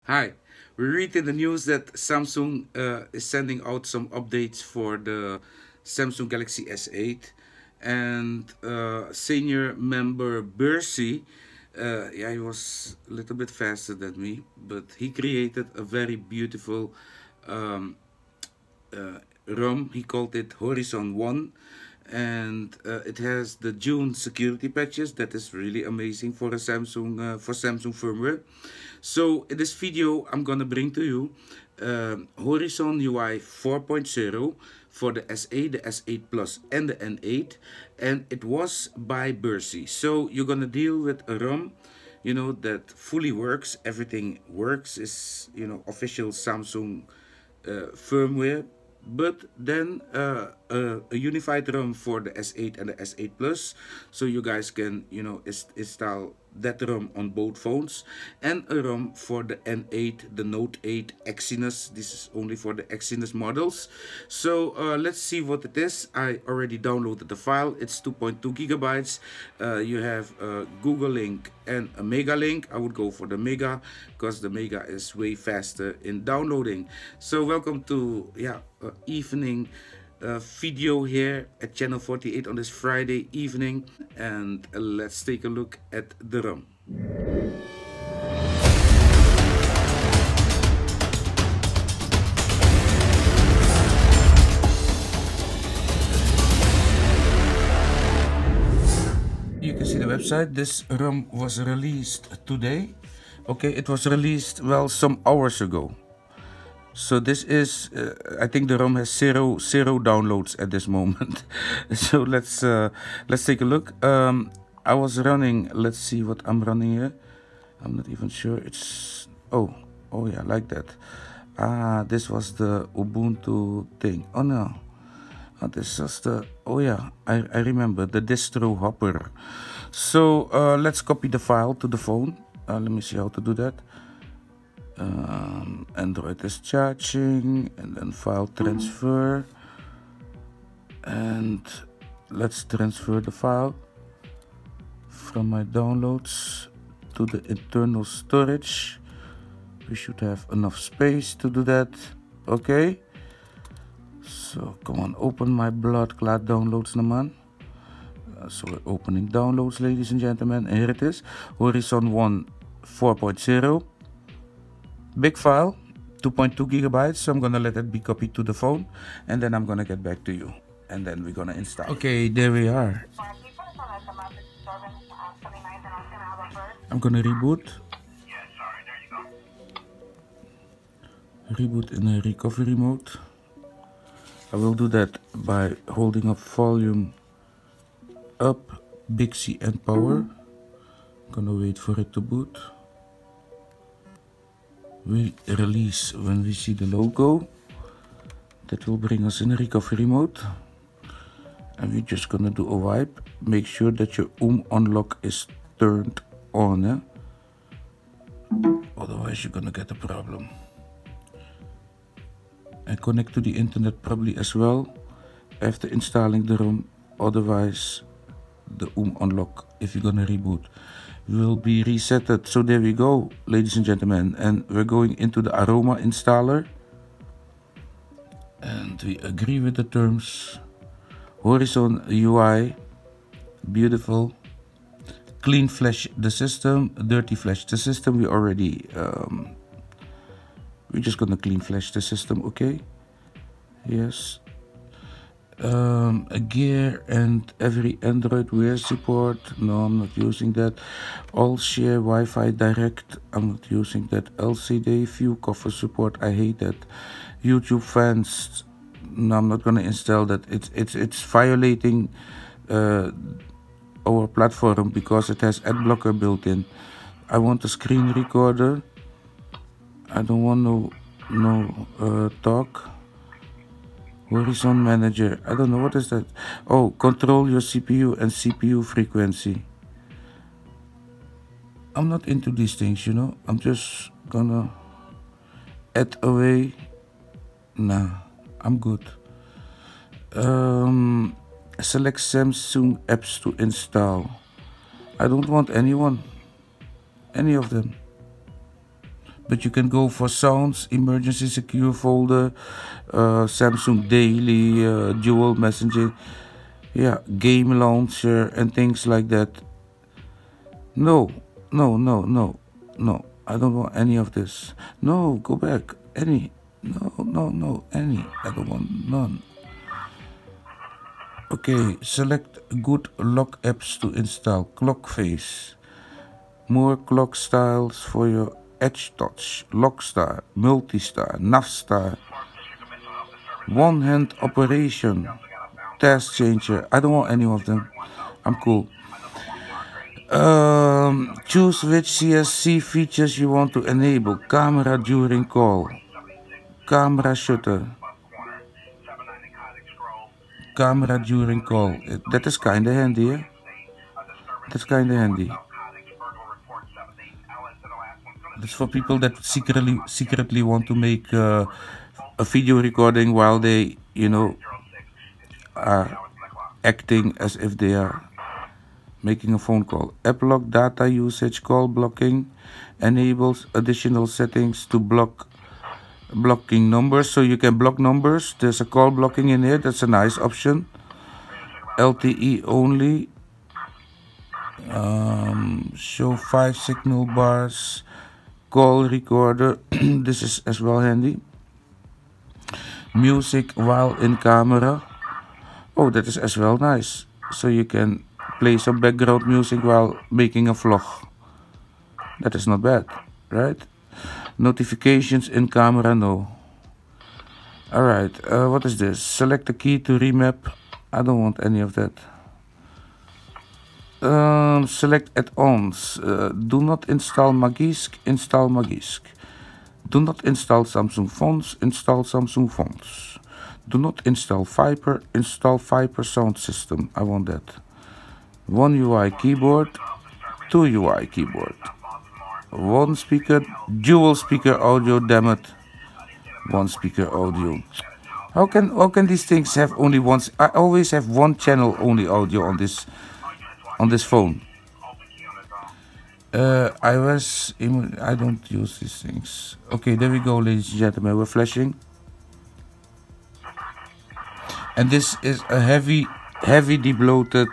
Hi, we read in the news that Samsung is sending out some updates for the Samsung Galaxy S8, and senior member Bercy, yeah, he was a little bit faster than me, but he created a very beautiful um, ROM. He called it Horizon 1, and it has the June security patches. That is really amazing for a Samsung firmware. So in this video, I'm gonna bring to you Horizon UI 4.0 for the S8, the S8 Plus, and the N8, and it was by Bercy. So you're gonna deal with a ROM, that fully works. Everything works. Is official Samsung firmware, but then a unified ROM for the S8 and the S8 Plus, so you guys can install that ROM on both phones, and a ROM for the N8, the Note 8 Exynos. This is only for the Exynos models. So let's see what it is. I already downloaded the file. It's 2.2 gigabytes. You have a Google link and a Mega link. I would go for the Mega because the Mega is way faster in downloading. So welcome to evening video here at channel 48 on this Friday evening, and let's take a look at the ROM. You can see the website. This ROM was released today. Okay, it was released well some hours ago. So this is, I think the ROM has zero downloads at this moment. So let's take a look. I was running. Let's see what I'm running here. I'm not even sure. It's oh yeah, like that. This was the Ubuntu thing. Oh no. This was the, oh yeah, I remember, the distro hopper. So let's copy the file to the phone. Let me see how to do that. Android is charging, and then file transfer, and let's transfer the file from my downloads to the internal storage. We should have enough space to do that. Okay, so come on, open my blood clot downloads naman. So we're opening downloads, ladies and gentlemen, and here it is, Horizon 1 4.0. Big file, 2.2 gigabytes. So I'm gonna let it be copied to the phone, and then I'm gonna get back to you, and then we're gonna install. Okay, there we are. I'm gonna reboot. Reboot in a recovery mode. I will do that by holding up volume up, Bixby and power. I'm gonna wait for it to boot. We release when we see the logo. That will bring us in recovery mode, and we're just gonna do a wipe. Make sure that your unlock is turned on, eh? Otherwise you're gonna get a problem. And connect to the internet probably as well after installing the ROM. Otherwise the unlock, if you're gonna reboot, will be resetted. So there we go, ladies and gentlemen, and we're going into the Aroma installer, and we agree with the terms. Horizon UI, beautiful. Clean flash the system, dirty flash the system. We already we're just gonna clean flash the system. Okay, yes. A gear and every Android Wear support. No, I'm not using that. All share Wi-Fi direct. I'm not using that. LCD view cover support. I hate that. YouTube fans. No, I'm not gonna install that. It's violating our platform because it has ad blocker built in. I want a screen recorder. I don't want no talk. Horizon Manager. I don't know, what is that? Oh, control your CPU and CPU frequency. I'm not into these things, I'm just gonna add away. Nah, I'm good. Select Samsung apps to install. I don't want any of them. but you can go for sounds, emergency secure folder, Samsung Daily, dual messenger, yeah, game launcher and things like that. No, no, no, no, no. I don't want any of this. No, go back. Any. No, no, no, any. I don't want none. Okay, select good lock apps to install. Clock face. More clock styles for your Edge Touch, Lockstar, Multistar, Navstar. One hand operation. Task changer. I don't want any of them. I'm cool. Choose which CSC features you want to enable. Camera during call. Camera shutter. Camera during call. That is kinda handy, yeah? That's kinda handy. That's for people that secretly want to make a video recording while they, you know, are acting as if they are making a phone call. App lock, data usage, call blocking, enables additional settings to blocking numbers, so you can block numbers. There's a call blocking in here. That's a nice option. LTE only. Show 5 signal bars. Call recorder. This is as well handy. Music while in camera. Oh, that is as well nice. So you can play some background music while making a vlog. That is not bad, right? Notifications in camera, no. Alright, what is this? Select the key to remap. I don't want any of that. Select add-ons. Do not install Magisk. Install Magisk. Do not install Samsung Fonts. Install Samsung Fonts. Do not install Viper. Install Viper sound system. I want that. One UI keyboard. Two UI keyboard. One speaker. Dual speaker audio. Damn it. One speaker audio. How can these things have only one? I always have one channel only audio on this phone. I don't use these things. Okay, there we go, ladies and gentlemen. We're flashing. And this is a heavy debloated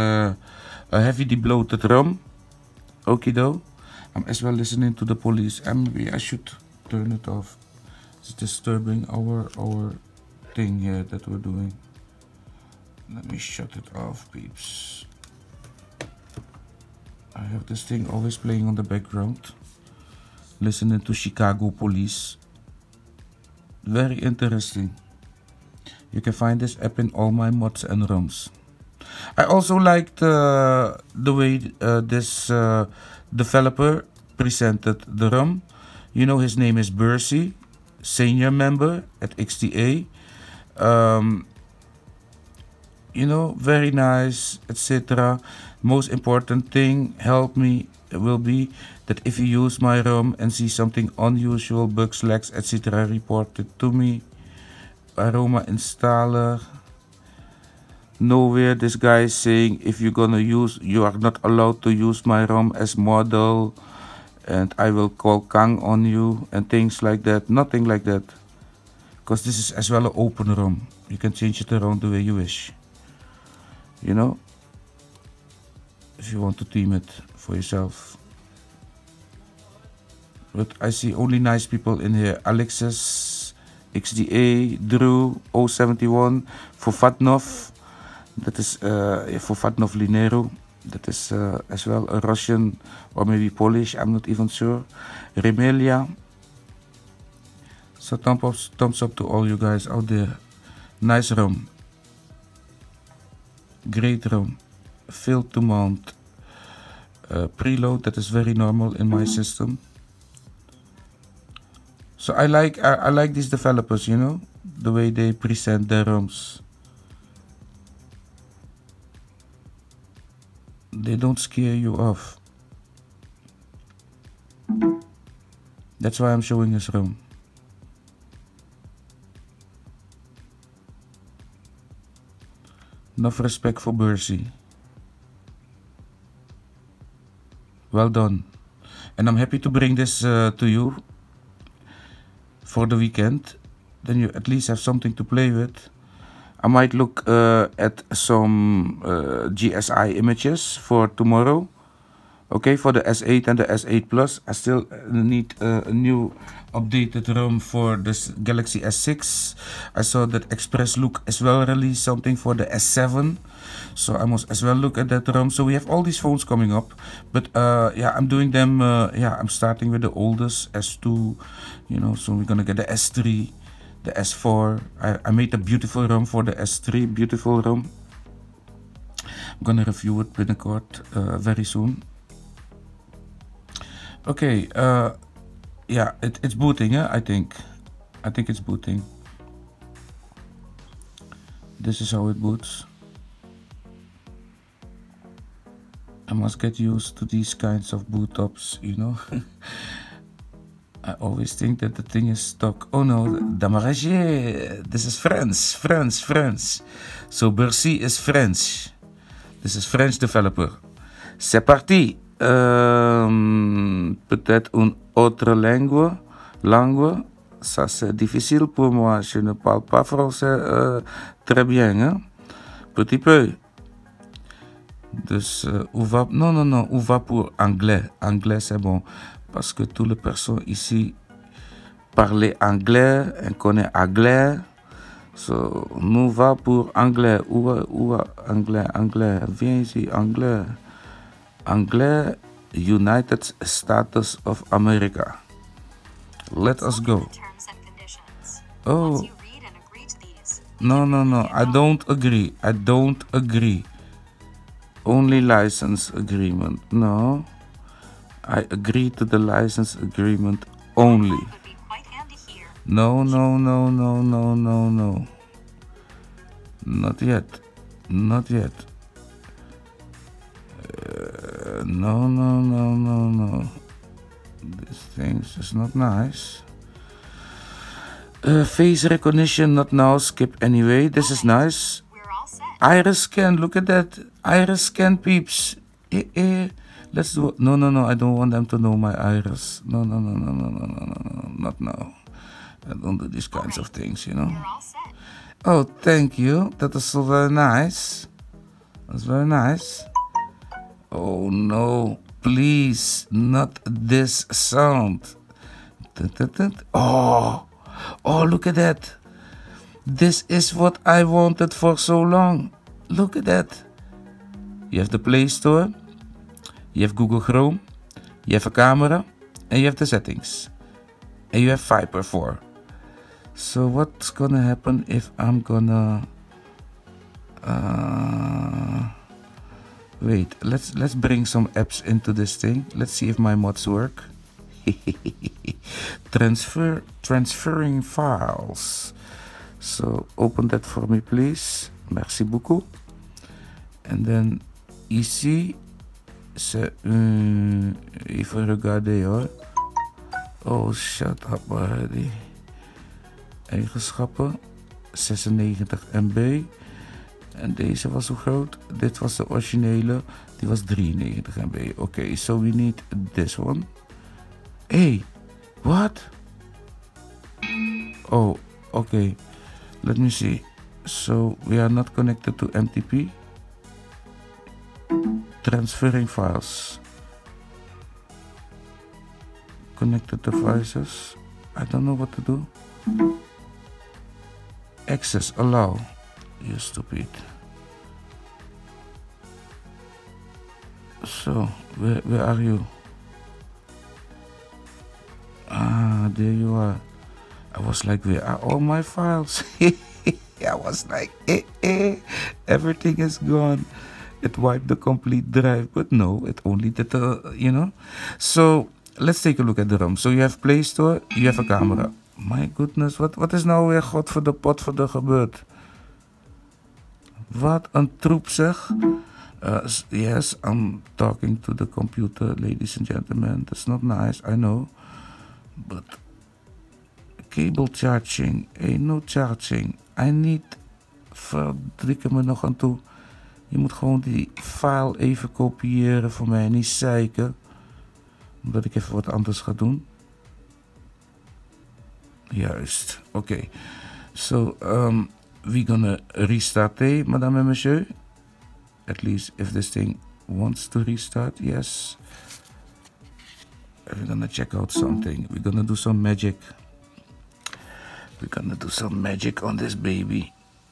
ROM. Okido. I'm as well listening to the police. Maybe I should turn it off. It's disturbing our thing here that we're doing. Let me shut it off, peeps. I have this thing always playing on the background. Listening to Chicago police. Very interesting. You can find this app in all my mods and ROMs. I also liked the way this developer presented the ROM. You know, his name is Bursey, senior member at XDA. You know, very nice, etc. Most important thing will be that if you use my ROM and see something unusual, bugs, lags, etc., report it to me. Aroma installer. Nowhere this guy is saying if you're gonna use, you are not allowed to use my ROM as model, and I will call Kang on you and things like that. Nothing like that, because this is as well an open ROM. You can change it around the way you wish. You know, if you want to theme it for yourself. But I see only nice people in here. Alexis, XDA, Drew, 071, Fofatnov. That is Fofatnov Linero. That is as well a Russian or maybe Polish. I'm not even sure. Remelia. So thumbs up to all you guys out there. Nice ROM. Great ROM. Failed to mount. Preload. That is very normal in my system. So I like these developers, you know, the way they present their ROMs. They don't scare you off. That's why I'm showing this ROM. Enough respect for Bursey. Well done. And I'm happy to bring this to you. for the weekend. Then you at least have something to play with. I might look at some GSI images for tomorrow. Okay, for the S8 and the S8 Plus. I still need a new updated ROM for this Galaxy S6. I saw that Express Look as well released something for the S7. So I must as well look at that ROM. So we have all these phones coming up. But yeah, I'm doing them, I'm starting with the oldest, S2. You know, so we're gonna get the S3, the S4. I made a beautiful ROM for the S3, beautiful ROM. I'm gonna review it binnenkort, very soon. Okay, yeah, it's booting, yeah, I think it's booting. This is how it boots. I must get used to these kinds of boot ups, you know. I always think that the thing is stuck. Oh no, Damaragier, this is French. So Bercy is French. This is French developer. C'est parti. Peut-être une autre langue. Ça c'est difficile pour moi. Je ne parle pas français très bien, hein? Petit peu. Dus on va... Non, on va pour anglais. Anglais c'est bon. Parce que toutes les personnes ici parlent anglais et connaissent anglais. So, nous va pour anglais. Où anglais? Viens ici, anglais. Anglais, United States of America. Let us go. Oh. No. I don't agree. Only license agreement. No. I agree to the license agreement only. No. Not yet. No. This thing is not nice. Face recognition, not now. Skip anyway. This is nice. Iris scan. Look at that. Iris scan, peeps. Let's do it. No. I don't want them to know my iris. No. Not now. I don't do these kinds of things, you know. Oh, thank you. That is so very nice. That's very nice. Oh no, please, not this sound. Oh, look at that. This is what I wanted for so long. Look at that. You have the Play Store, you have Google Chrome, you have a camera, and you have the settings. And you have Viper 4. So what's gonna happen if I'm gonna... Wait, let's bring some apps into this thing. Let's see if my mods work. Transferring files. So open that for me, please. Merci beaucoup. And then ici, c'est even regarder hoor. Oh, shut up already. Eigenschappen 96 MB. En deze was zo groot. Dit was de originele. Die was 93 MB. Okay, so we need this one. Hey, what? Oh, okay. Let me see. So we are not connected to MTP. Transferring files. Connected devices. I don't know what to do. Access, allow. You stupid. So, where are you? Ah, there you are. I was like, where are all my files? I was like, everything is gone. It wiped the complete drive, but no, it only did you know. So, let's take a look at the ROM. So, you have Play Store, you have a camera. My goodness, wat is nou weer God voor de pot voor de gebeurd? Wat een troep zeg. Yes, I'm talking to the computer, ladies and gentlemen. That's not nice, I know. But cable charging, no charging. I need... Verdrikken me nog aan toe. Je moet gewoon die file even kopiëren voor mij. Niet zeiken. Omdat ik even wat anders ga doen. Juist. Okay. So we're gonna restart, Madame and Monsieur. At least if this thing wants to restart, yes. We're gonna check out something. We're gonna do some magic. We're gonna do some magic on this baby.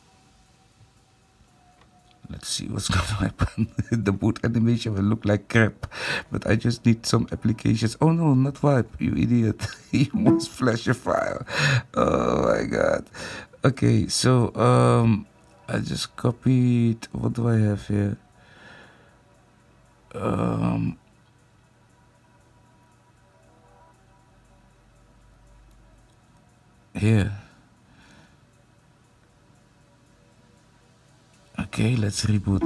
Let's see what's gonna happen. The boot animation will look like crap, but I just need some applications. Oh no, not wipe, you idiot. You must flash a file. Oh my god. Okay, so I just copied. What do I have here? Here. Okay, let's reboot.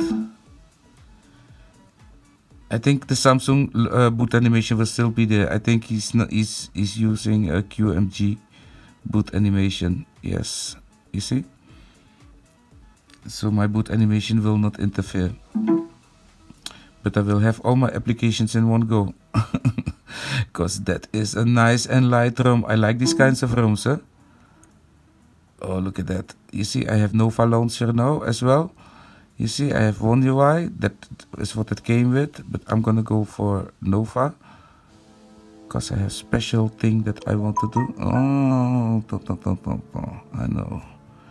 I think the Samsung boot animation will still be there. I think he's using a QMG boot animation. Yes, you see? So my boot animation will not interfere. But I will have all my applications in one go. Because that is a nice and light ROM. I like these kinds of ROMs, huh? Oh, look at that. You see, I have Nova Launcher now as well. You see, I have One UI. That is what it came with. But I'm gonna go for Nova. Because I have special thing that I want to do. Oh, I know.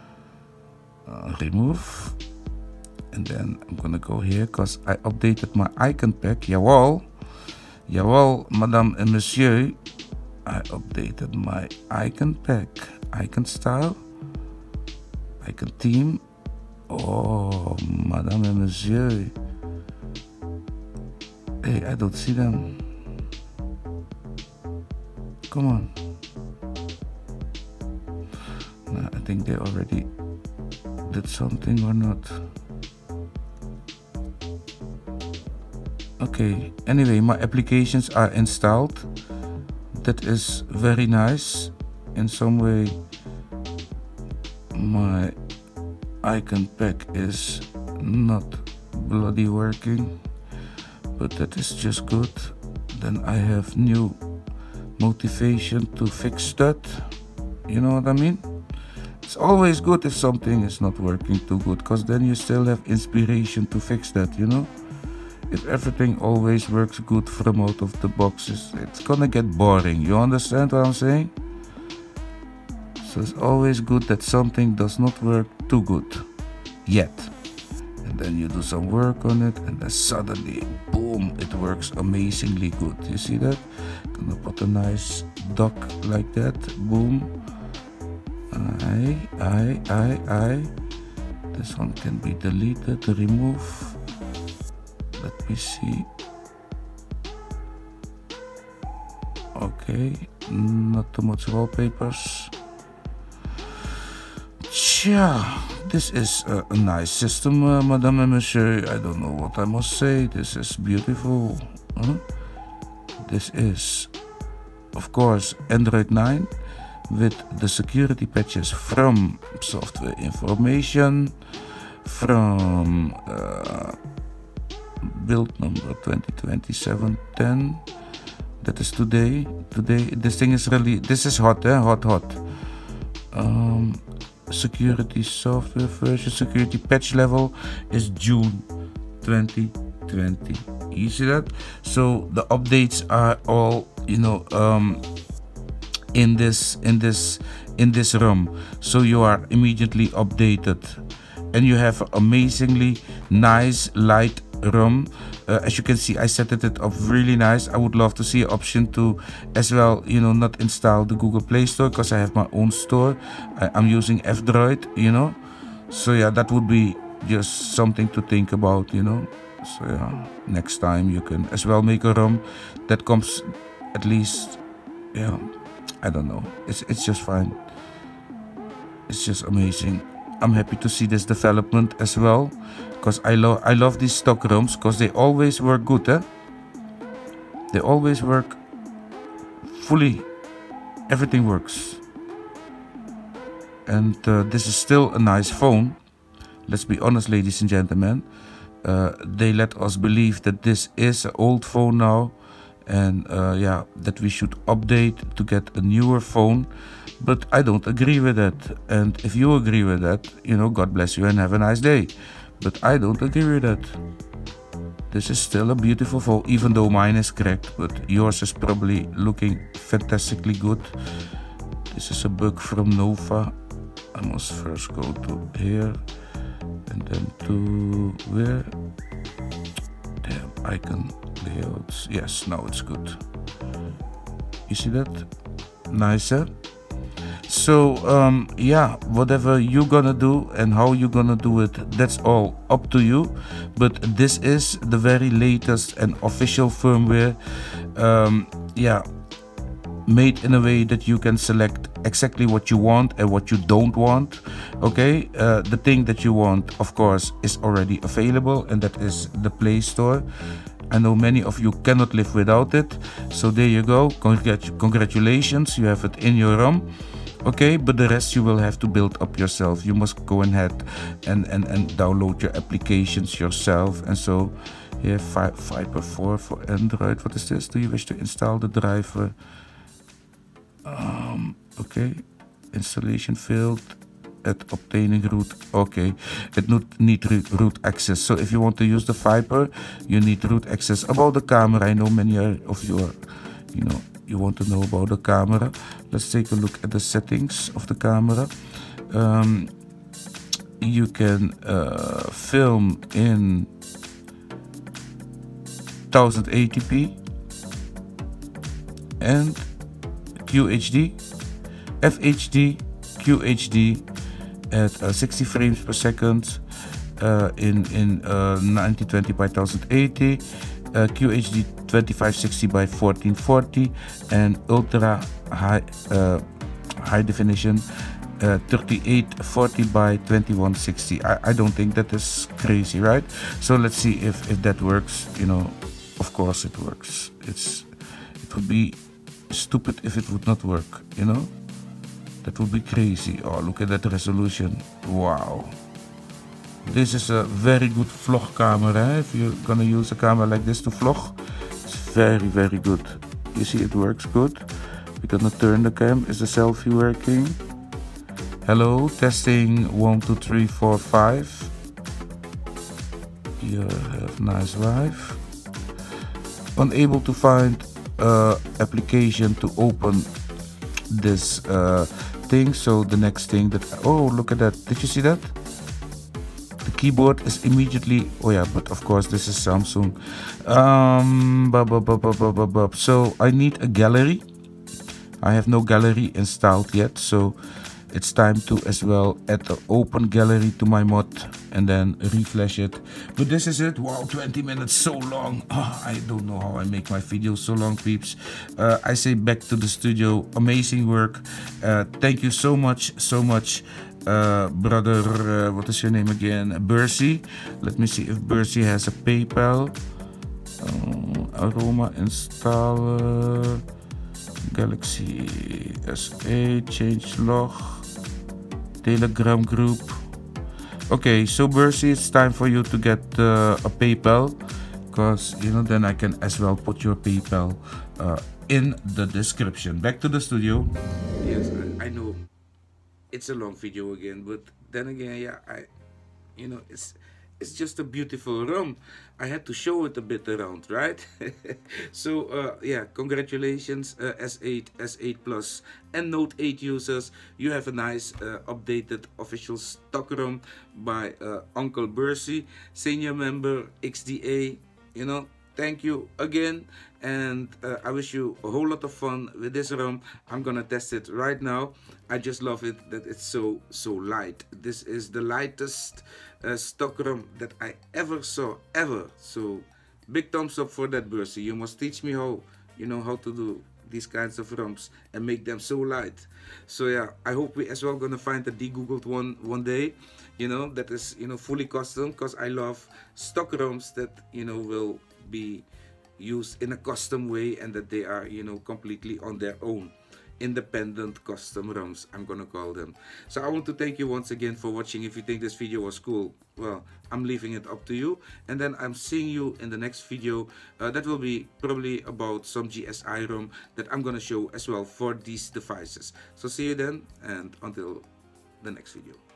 Remove. And then I'm gonna go here because I updated my icon pack. Jawel. Jawel, Madame and Monsieur. I updated my icon pack. Icon style. Icon theme. Oh, Madame and Monsieur. Hey, I don't see them. Come on. No, I think they already did something or not. Okay, anyway, my applications are installed. That is very nice. In some way, my icon pack is not bloody working, but that is just good. Then I have new motivation to fix that. You know what I mean? It's always good if something is not working too good, because then you still have inspiration to fix that, you know? If everything always works good from out of the boxes, it's gonna get boring. You understand what I'm saying? So it's always good that something does not work too good yet. And then you do some work on it, and then suddenly, boom, it works amazingly good. You see that? Gonna put a nice dock like that. Boom. I. This one can be deleted, remove. Let me see. Okay, not too much wallpapers. Tja, this is a nice system, Madame and Monsieur. I don't know what I must say. This is beautiful. Huh? This is, of course, Android 9 with the security patches from Software Information, from build number 2020-710. That is today. This thing is really, this is hot, hot. Security software version, security patch level is June 2020. You see that? So the updates are all, you know, in this ROM. So you are immediately updated, and you have amazingly nice light ROM. As you can see, I set it up really nice. I would love to see an option to as well, you know, not install the Google Play Store, because I have my own store. I'm using F-Droid, you know. So yeah, that would be just something to think about, you know. So yeah, next time you can as well make a ROM that comes at least, yeah, I don't know. It's just fine. It's just amazing. I'm happy to see this development as well, because I love these stock ROMs, because they always work good, eh? They always work fully. Everything works. And this is still a nice phone. Let's be honest, ladies and gentlemen. They let us believe that this is an old phone now, and yeah, that we should update to get a newer phone. But I don't agree with that. And if you agree with that, you know, God bless you and have a nice day. But I don't agree with that. This is still a beautiful phone, even though mine is cracked, but yours is probably looking fantastically good. This is a bug from Nova. I must first go to here and then to where? Damn, icon layouts. Yes, now it's good. You see that? Nice, eh? So yeah, whatever you're gonna do and how you're gonna do it, that's all up to you. But this is the very latest and official firmware, yeah, made in a way that you can select exactly what you want and what you don't want. Okay, the thing that you want, of course, is already available, and that is the Play Store. I know many of you cannot live without it, so there you go. Congratulations, you have it in your ROM. Okay, but the rest you will have to build up yourself. You must go ahead and download your applications yourself. And so here, Viper 4 for Android. What is this? Do you wish to install the driver? Okay, installation failed at obtaining root. Okay, it need root access. So if you want to use the Viper, you need root access. About the camera, I know many of you are, you know, you want to know about the camera. Let's take a look at the settings of the camera. You can film in 1080p and QHD, FHD, QHD at 60 frames per second in 1920 by 1080, QHD 2560 by 1440, and ultra high definition 3840 by 2160. I don't think that is crazy, right? So let's see if that works. You know, of course it works. It would be stupid if it would not work, you know. That would be crazy. Oh, look at that resolution. Wow. This is a very good vlog camera. If you're gonna use a camera like this to vlog, it's very, very good. You see it works good. We're gonna turn the cam. Is the selfie working? Hello, testing 1 2 3 4 5. You have nice live. Unable to find application to open this thing. So the next thing that, oh, look at that. Did you see that? The keyboard is immediately, oh yeah, but of course this is Samsung. So I need a gallery. I have no gallery installed yet, so it's time to as well add the open gallery to my mod and then reflash it. But this is it. Wow, 20 minutes, so long. Oh, I don't know how I make my videos so long, peeps. I say back to the studio. Amazing work. Thank you so much, brother. What is your name again? Bursy. Let me see if Bursy has a PayPal. Aroma installer. Galaxy S8 change log. Telegram group. Okay, so Bursy, it's time for you to get a PayPal, because you know, then I can as well put your PayPal in the description. Back to the studio. Yes, I know it's a long video again, but then again, yeah, you know, it's just a beautiful room. I had to show it a bit around, right? So yeah, congratulations, S8, S8 Plus, and Note 8 users. You have a nice updated official stock ROM by Uncle Bursy, senior member XDA. You know, thank you again, and I wish you a whole lot of fun with this ROM. I'm gonna test it right now. I just love it that it's so light. This is the lightest stock ROM that I ever saw, ever. So big thumbs up for that, Bursy. You must teach me how, you know, how to do these kinds of ROMs and make them so light. So yeah, I hope we as well gonna find a de-googled one day, you know, that is, you know, fully custom, because I love stock ROMs that, you know, will be used in a custom way and that they are, you know, completely on their own. independent custom ROMs, I'm gonna call them. So I want to thank you once again for watching. If you think this video was cool, well, I'm leaving it up to you. And then I'm seeing you in the next video. That will be probably about some GSI ROM that I'm gonna show as well for these devices. So see you then, and until the next video.